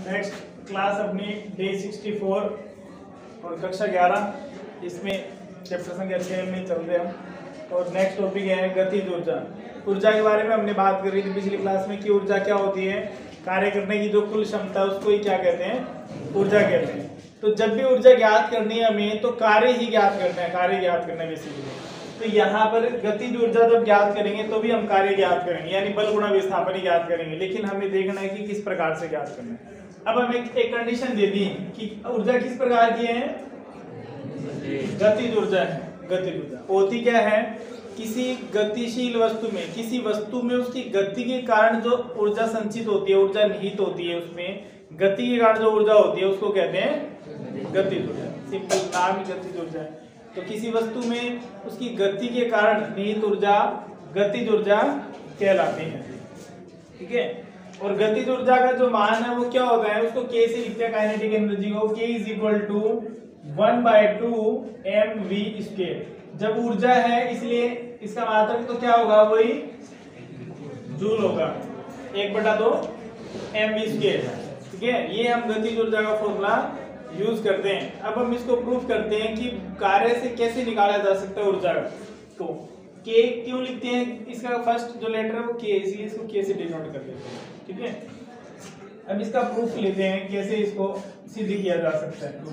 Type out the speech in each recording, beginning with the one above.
Next class अपनी day 64 और कक्षा 11, इसमें चैप्टर संख्या 6 में चल रहे हम। और नेक्स्ट टॉपिक है गतिज ऊर्जा। ऊर्जा के बारे में हमने बात करी थी पिछली क्लास में कि ऊर्जा क्या होती है, कार्य करने की जो कुल क्षमता उसको ही क्या कहते हैं, ऊर्जा कहते हैं। तो जब भी ऊर्जा ज्ञात करनी है हमें तो कार्य ही ज्ञात करना है, कार्य ज्ञात करना है बेसिकली। तो यहाँ पर गतिज ऊर्जा जब ज्ञात करेंगे तो भी हम कार्य ज्ञात करेंगे, यानी बल गुणा विस्थापन ही ज्ञात करेंगे, लेकिन हमें देखना है कि किस प्रकार से ज्ञात करना है। अब हमें एक कंडीशन दे दी कि ऊर्जा किस प्रकार की है, गतिज ऊर्जा है। गतिज ऊर्जा होती क्या है, किसी गतिशील वस्तु में, किसी वस्तु में उसकी गति के कारण जो ऊर्जा संचित होती है, ऊर्जा निहित होती है, उसमें गति के कारण जो ऊर्जा होती है उसको कहते हैं गतिज ऊर्जा। सिंपल नाम ही गतिज ऊर्जा है। तो किसी वस्तु में उसकी गति के कारण निहित ऊर्जा गतिज ऊर्जा कहलाती है, ठीक है। और गतिज ऊर्जा का जो मान है वो क्या होता है, उसको K से लिखते हैं काइनेटिक एनर्जी को, K is equal to 1/2 mv²। जब ऊर्जा है इसलिए इसका मात्रक तो क्या होगा, वही जूल होगा, 1/2 mv², ठीक है। ये हम गतिज ऊर्जा का फॉर्मूला यूज करते हैं। अब हम इसको प्रूफ करते हैं कि कार्य से कैसे निकाला जा सकता है ऊर्जा को। K क्यों लिखते हैं, इसका फर्स्ट जो लेटर है वो K, इसलिए इसको K से डिनोट कर देते हैं, ठीक है। अब इसका प्रूफ लेते हैं कैसे इसको सिद्ध किया जा सकता है।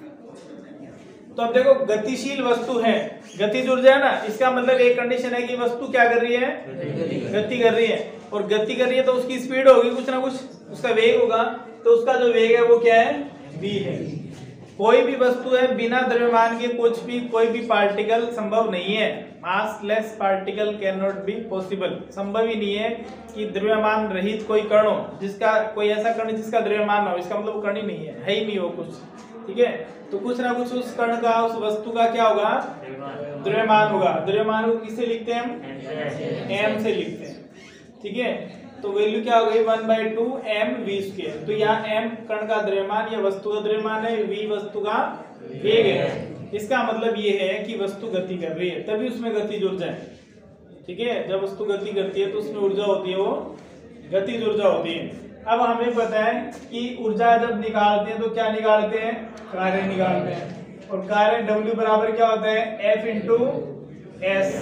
तो अब देखो, गतिशील वस्तु है, गतिज ऊर्जा है ना, इसका मतलब एक कंडीशन है कि वस्तु क्या कर रही है, गति कर रही है। और गति कर रही है तो उसकी स्पीड होगी, कुछ ना कुछ उसका वेग होगा। तो उसका जो वेग है वो क्या है, v है। कोई भी वस्तु है बिना द्रव्यमान के कुछ भी, कोई भी पार्टिकल संभव नहीं है। Massless particle can not be possible, संभव ही नहीं है कि द्रव्यमान रहित कोई कण हो, जिसका कोई ऐसा कण जिसका द्रव्यमान ना हो, इसका मतलब वो कण ही नहीं है ही नहीं हो कुछ, ठीक है। तो कुछ ना कुछ उस कण का, उस वस्तु का क्या होगा, द्रव्यमान होगा। द्रव्यमान को किससे लिखते हैं हम, m से लिखते हैं, ठीक है। तो वैल्यू क्या हो गई, 1/2 mv²। तो यहाँ m कण का द्रव्यमान या वस्तु का द्रव्यमान है, v वस्तु का वेग है। इसका मतलब ये है कि वस्तु गति कर रही है, तभी उसमें गतिज ऊर्जा है, ठीक है। जब वस्तु गति करती है तो उसमें ऊर्जा होती है, वो गतिज ऊर्जा होती है। अब हमें पता है कि ऊर्जा जब निकालते हैं तो क्या निकालते हैं, कार्य निकालते हैं। और कार्य W बराबर क्या होता है, F × S।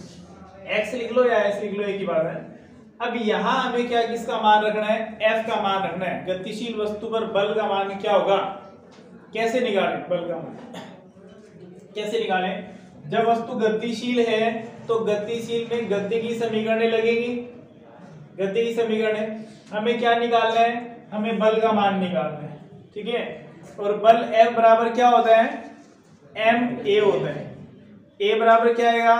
X लिख लो या S लिख लो, एक ही बात है। अब यहाँ हमें क्या, किसका मान रखना है, F का मान रखना है। गतिशील वस्तु पर बल का मान क्या होगा, कैसे निकालें बल का मान, कैसे निकालें। जब वस्तु गतिशील है तो गतिशील में गति की समीकरणें लगेगी, गति की समीकरण हमें क्या निकालना है, हमें बल का मान निकालना है, ठीक है। और बल F बराबर क्या होता है, ma होता है। A बराबर क्या आएगा,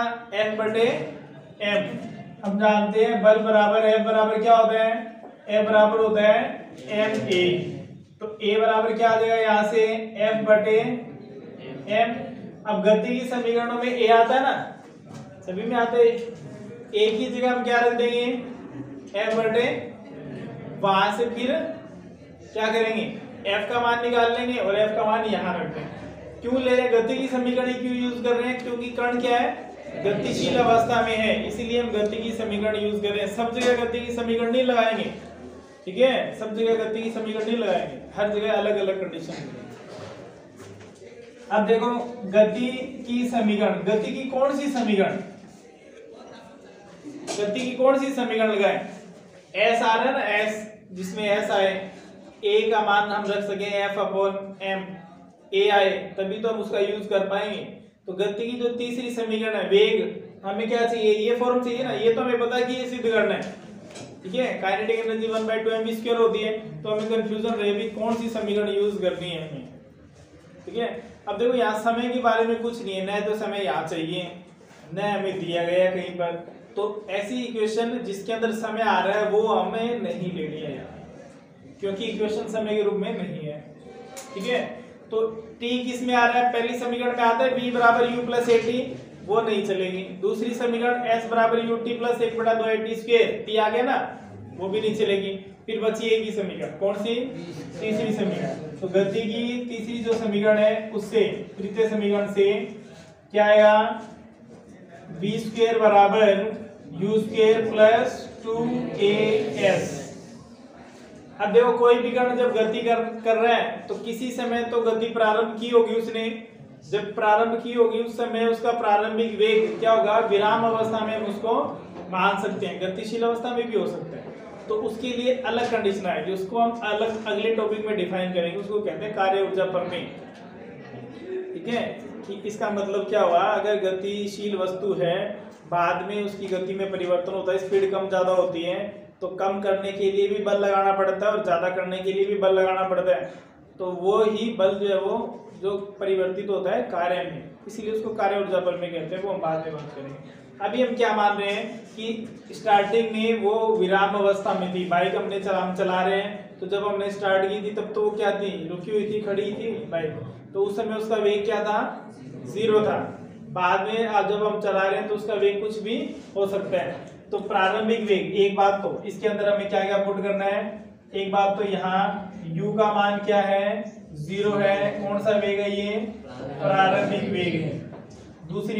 F/m। हम जानते हैं बल बराबर F बराबर क्या होता है, F बराबर होता है ma। तो A बराबर क्या आ जाएगा यहाँ से, F/m। अब गति की समीकरणों में A आता है ना, सभी में आता है। A की जगह हम क्या रख देंगे, F/, वहां से फिर क्या करेंगे, F का मान निकाल लेंगे और F का मान यहाँ रख देंगे। क्यों ले रहे हैं, गति की समीकरण क्यों यूज कर रहे हैं, क्योंकि कण क्या है, गतिशील अवस्था में है, इसीलिए हम गति की समीकरण यूज कर रहे हैं। सब जगह गति की समीकरण नहीं लगाएंगे, ठीक है, सब जगह गति की समीकरण नहीं लगाएंगे, हर जगह अलग अलग कंडीशन। अब देखो, गति की समीकरण, गति की कौन सी समीकरण, गति की कौन सी समीकरण लगाएं, S आ रहा है ना, S, जिसमें S आए, A का मान हम रख सके F/m, A आए तभी तो हम उसका यूज कर पाएंगे। तो गति की जो तीसरी समीकरण है, वेग, हमें क्या चाहिए, ये फॉर्म चाहिए ना, ये तो हमें पता है कि ये सिद्ध करना है, ठीक है। काइनेटिक एनर्जी 1/2 mv² होती है, तो हमें कंफ्यूजन रहे भी कौन सी समीकरण यूज करनी है हमें, ठीक है। अब देखो, यहाँ समय के बारे में कुछ नहीं है, न तो समय यहाँ चाहिए न हमें दिया गया कहीं पर। तो ऐसी इक्वेशन जिसके अंदर समय आ रहा है वो हमें नहीं लेनी है यहाँ, क्योंकि इक्वेशन समय के रूप में नहीं है, ठीक है। तो t किस में आ रहा है, पहली समीकरण में आता है v बराबर u + at, वो नहीं चलेगी। दूसरी समीकरण s बराबर ut + 1/2 at², t आ गया ना, वो भी नहीं चलेगी। फिर बची एक ही समीकरण, कौन सी, तीसरी समीकरण। तो गति की तीसरी जो समीकरण है उससे, तृतीय समीकरण से क्या आएगा, v² बराबर u² + 2as। अब देखो कोई भी कण जब गति कर रहा है तो किसी समय तो गति प्रारंभ की होगी उसने, जब प्रारंभ की होगी उस समय उसका प्रारंभिक वेग क्या होगा, विराम अवस्था में हम उसको मान सकते हैं, गतिशील अवस्था में भी हो सकता है। तो उसके लिए अलग कंडीशन आएगी, उसको हम अलग अगले टॉपिक में डिफाइन करेंगे, उसको कहते हैं कार्य ऊर्जा प्रमेय। ठीक है, कि इसका मतलब क्या हुआ, अगर गतिशील वस्तु है बाद में उसकी गति में परिवर्तन होता है, स्पीड कम ज्यादा होती है, तो कम करने के लिए भी बल लगाना पड़ता है और ज्यादा करने के लिए भी बल लगाना पड़ता है, तो वो ही बल जो है वो जो परिवर्तित होता है कार्य में, इसीलिए उसको कार्य ऊर्जा प्रमेय कहते हैं, वो हम बाद में बात करेंगे। अभी हम क्या मान रहे हैं कि स्टार्टिंग में वो विराम अवस्था में थी, बाइक हमने चला रहे हैं, तो जब हमने स्टार्ट की थी तब तो वो क्या थी, रुकी हुई थी, खड़ी थी बाइक, तो उस समय उसका वेग क्या था, 0 था। बाद में अब जब हम चला रहे हैं तो उसका वेग कुछ भी हो सकता है। तो प्रारंभिक वेग, एक बात तो इसके अंदर हमें क्या क्या पुट करना है, एक बात तो यहाँ u का मान क्या है, 0 है, कौन सा वेग है ये, प्रारंभिक वेग है। दूसरी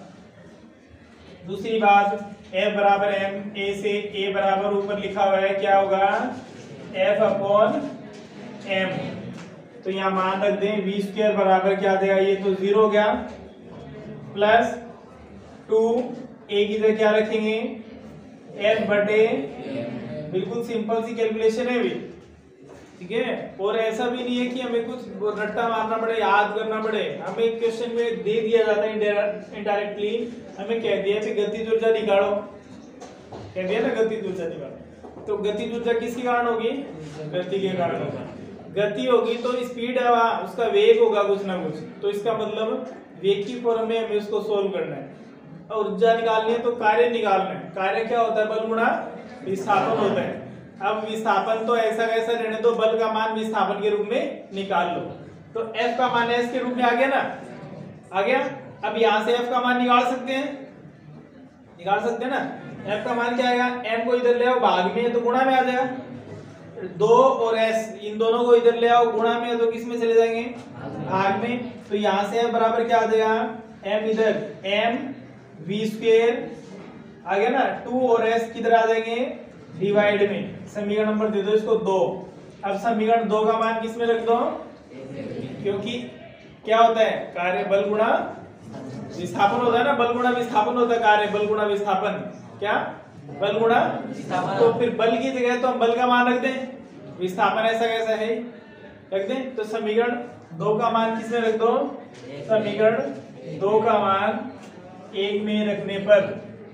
बात F बराबर m, a से a बराबर ऊपर लिखा हुआ है क्या होगा, F अपॉन m, तो यहाँ मान रख दें v स्क्वायर बराबर क्या देगा, ये तो 0 हो गया, प्लस 2 a की जगह क्या रखेंगे, f बटे, बिल्कुल सिंपल सी कैलकुलेशन है भी, ठीक है। और ऐसा भी नहीं है कि हमें कुछ रट्टा मारना पड़े, याद करना पड़े, हमें क्वेश्चन में दे दिया जाता है इनडायरेक्टली, हमें कह दिया कि गतिज ऊर्जा निकालो, कह दिया ना गतिज ऊर्जा निकालो, तो गतिज ऊर्जा किसके कारण होगी, गति के कारण होगा, गति होगी तो स्पीड है वहां, उसका वेग होगा कुछ ना कुछ, तो इसका मतलब वेग की फॉर्म में हमें उसको सोल्व करना है, और ऊर्जा निकालनी है तो कार्य निकालना है, कार्य क्या होता है, बल गुणा विस्थापन होता है। अब विस्थापन तो ऐसा कैसा रहने दो, बल का मान विस्थापन के रूप में निकाल लो, तो F का मान S के रूप में आ गया ना, आ गया। अब यहाँ से F का मान निकाल सकते हैं ना, F का मान क्या आएगा, M को इधर ले आओ, भाग में है तो गुणा में आ जाएगा, 2 और S इन दोनों को इधर ले आओ, गुणा में है तो किस में चले जाएंगे, भाग में, तो यहाँ से F बराबर क्या आ जाएगा, M इधर M v स्क्वायर आ गया ना, 2 और S किधर आ जाएंगे, डिवाइड में, समीकरण नंबर दे दो इसको 2। अब समीकरण 2 का मान किस में रख दो, क्योंकि क्या होता है, कार्य बल गुणा विस्थापन होता है ना, बल गुणा विस्थापन होता है, कार्य बल गुणा विस्थापन, क्या बल गुणा, तो फिर बल की जगह तो हम बल का मान रख दें, विस्थापन ऐसा कैसा है रख दें, तो समीकरण 2 का मान किस में रख दो, समीकरण 2 का मान 1 में रखने पर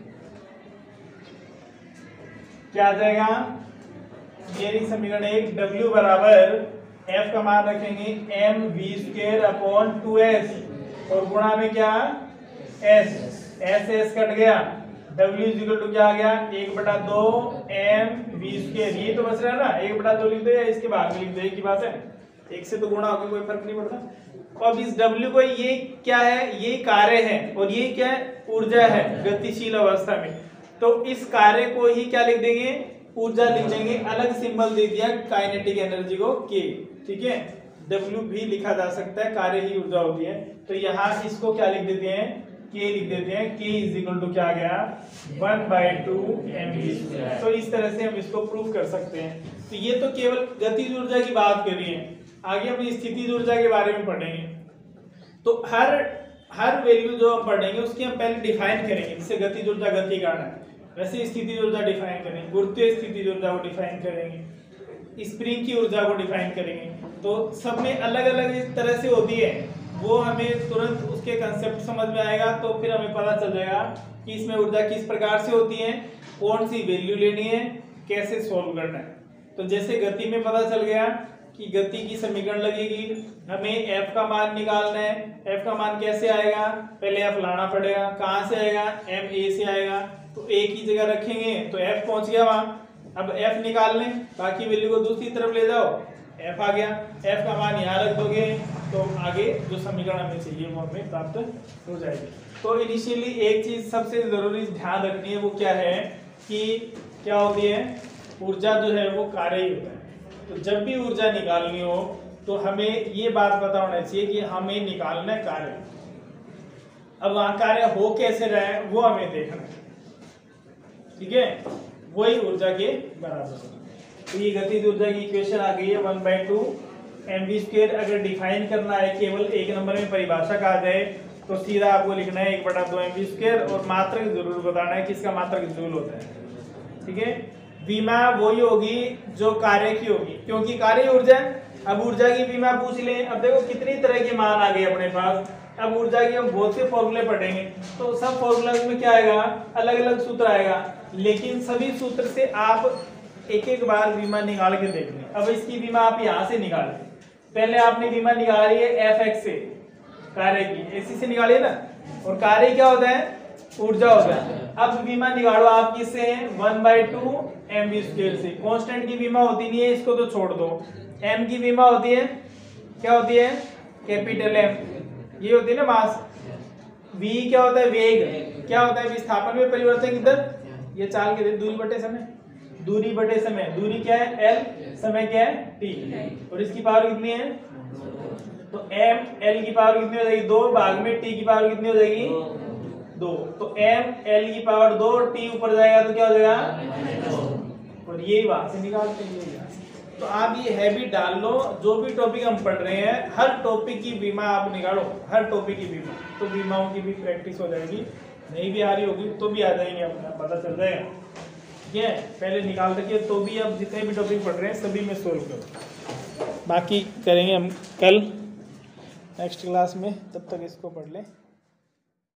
क्या आ जाएगा, ये समीकरण 1, W बराबर F का मान रखेंगे m v square upon 2s, और गुणा में क्या s कट गया, W इज इक्वल टू क्या आ गया, 1/2 m v स्क्वायर, ये तो बच रहा है ना, 1/2 लिख दो या इसके बाद में लिख दो, एक ही बात है, एक से तो गुणा होकर कोई फर्क नहीं पड़ता। अब इस W को, ये क्या है, ये कार्य है और ये क्या है, ऊर्जा है गतिशील अवस्था में, तो इस कार्य को ही क्या लिख देंगे, ऊर्जा लिख देंगे, अलग सिंबल दे दिया काइनेटिक एनर्जी को K, ठीक है, W भी लिखा जा सकता है, कार्य ही ऊर्जा होती है, तो यहाँ इसको क्या लिख देते हैं, K लिख देते हैं, K इज इक्वल टू क्या आ गया, 1/2 mv, तो इस तरह से हम इसको प्रूव कर सकते हैं। तो ये तो केवल गतिज ऊर्जा की बात कर रही है, आगे हम स्थितिज ऊर्जा के बारे में पढ़ेंगे, तो हर वैल्यू जो हम पढ़ेंगे उसकी हम पहले डिफाइन करेंगे, जैसे गतिज ऊर्जा गति कारण है, वैसे स्थितिज ऊर्जा डिफाइन करेंगे, गुरुत्वीय स्थितिज ऊर्जा को डिफाइन करेंगे, स्प्रिंग की ऊर्जा को डिफाइन करेंगे, तो सब में अलग अलग इस तरह से होती है, वो हमें तुरंत उसके कंसेप्ट समझ में आएगा, तो फिर हमें पता चल जाएगा कि इसमें ऊर्जा किस प्रकार से होती है, कौन सी वैल्यू लेनी है, कैसे सोल्व करना है। तो जैसे गति में पता चल गया कि गति की समीकरण लगेगी, हमें F का मान निकालना है, F का मान कैसे आएगा, पहले F लाना पड़ेगा, कहाँ से आएगा, M A से आएगा, तो A की जगह रखेंगे तो F पहुंच गया वहां, अब F निकाल लें, बाकी वैल्यू को दूसरी तरफ ले जाओ, F आ गया, F का मान यहाँ रख दोगे तो आगे जो समीकरण हमें चाहिए वो हमें प्राप्त हो जाएगी। तो इनिशियली एक चीज सबसे जरूरी ध्यान रखनी है, वो क्या है कि क्या होती है, ऊर्जा जो है वो कार्य ही होता है, तो जब भी ऊर्जा निकालनी हो तो हमें ये बात पता होना चाहिए कि हमें निकालना है कार्य, अब वहां कार्य हो कैसे रहे वो हमें देखना है, ठीक है, वही ऊर्जा के बराबर होगा। तो ये गतिज ऊर्जा की इक्वेशन आ गई है 1/2 mv²। अगर डिफाइन करना है केवल एक नंबर में परिभाषा कहा जाए तो सीधा आपको लिखना है 1/2 mv², और मात्रक जरूर बताना है कि इसका मात्रक जूल होता है। ठीक है, विमा वही होगी जो कार्य की होगी, क्योंकि कार्य ऊर्जा है। अब ऊर्जा की विमा पूछ लें, अब देखो कितनी तरह के मान आ गए अपने पास। अब ऊर्जा के हम बहुत से फॉर्मूले पढ़ेंगे, तो सब फॉर्मूला में क्या आएगा, अलग अलग सूत्र आएगा, लेकिन सभी सूत्र से आप एक एक बार विमा निकाल के देख लें। अब इसकी विमा आप यहाँ से निकालें, पहले आपने विमा निकाली है Fx से, कार्य की इसी से निकालिए ना, और कार्य क्या होता है, ऊर्जा होता है। अब विमा निकालो आप किससे, 1/2 mv² से। कांस्टेंट की विमा होती नहीं है, इसको तो छोड़ दो। m की विमा होती है, क्या होती है, कैपिटल M, ये होती है ना मास। v क्या होता है, वेग। क्या होता है, विस्थापन में परिवर्तन किधर, ये चाल के दूरी बटे समय, दूरी बटे समय। दूरी क्या है l, समय क्या है t, और इसकी पावर कितनी है, तो m l की पावर कितनी हो जाएगी, 2 भाग में t की पावर कितनी हो जाएगी, 2। तो m l की पावर 2, t ऊपर जाएगा तो क्या हो जाएगा, और यही वहां से निकालते हैं। तो आप ये हैबिट डाल लो, जो भी टॉपिक हम पढ़ रहे हैं हर टॉपिक की बीमा आप निकालो, हर टॉपिक की बीमा, तो बीमाओं की भी प्रैक्टिस हो जाएगी। नहीं भी आ रही होगी तो भी आ जाएंगे, अपना पता चल जाएगा। ठीक है, पहले निकाल रखिए, तो भी अब जितने भी टॉपिक पढ़ रहे हैं सभी में सोल्व करो। बाकी करेंगे हम कल नेक्स्ट क्लास में, तब तक इसको पढ़ लें।